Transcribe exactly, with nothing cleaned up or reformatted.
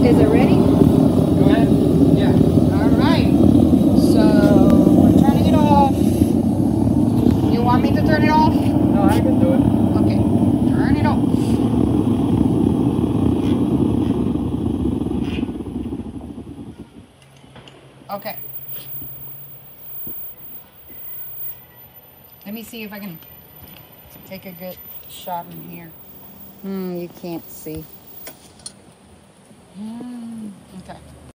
Is it ready? Go ahead. Yeah. All right. So we're turning it off. You want me to turn it off? No, I can do it. Okay. Turn it off. Okay. Let me see if I can take a good shot in here. Hmm, you can't see. Mm, okay.